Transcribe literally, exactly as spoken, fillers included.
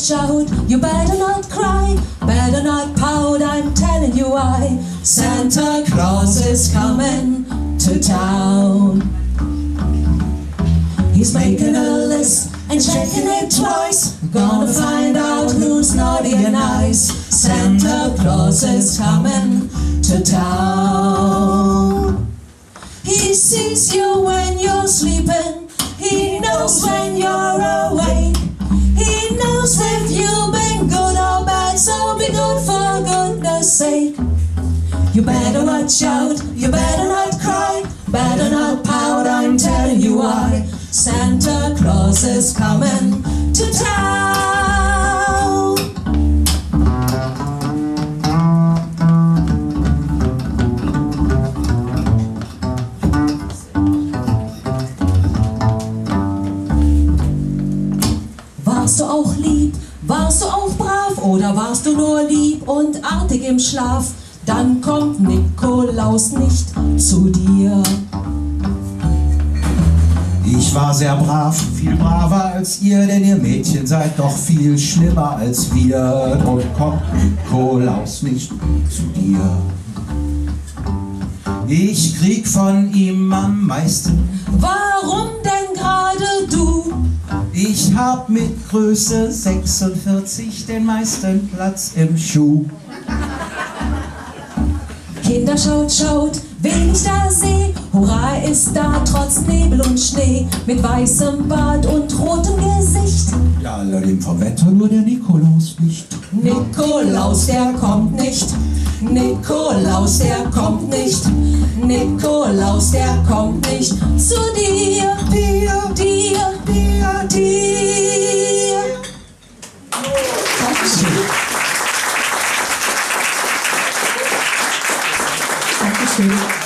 watch out, you better not cry, better not pout, I'm telling you why. Santa Claus is coming to town. He's making a list and checking it twice, gonna find out who's naughty and nice. Santa Claus is coming to town. He sees you when you're sleeping, he knows when you're awake. He knows if you've been good or bad, so be good for goodness sake. You better watch out, you better not cry, better not pout, I'm telling you why. Santa Claus is coming to town. Warst du auch lieb, warst du auch brav oder warst du nur lieb und artig im Schlaf? Dann kommt Nikolaus nicht zu dir. Ich war sehr brav, viel braver als ihr, denn ihr Mädchen seid doch viel schlimmer als wir. Drum kommt Nikolaus nicht zu dir. Ich krieg von ihm am meisten. Warum denn gerade du? Ich hab mit Größe sechsundvierzig den meisten Platz im Schuh. Kinder, schaut, schaut, wen ich da seh. Hurra ist da, trotz Nebel und Schnee, mit weißem Bart und rotem Gesicht. Ja, allerdings vom Wetter nur der Nikolaus nicht. Nikolaus, der kommt nicht. Nikolaus, der kommt nicht. Nikolaus, der kommt nicht zu dir, dir, dir, dir, dir. Dankeschön. Dankeschön.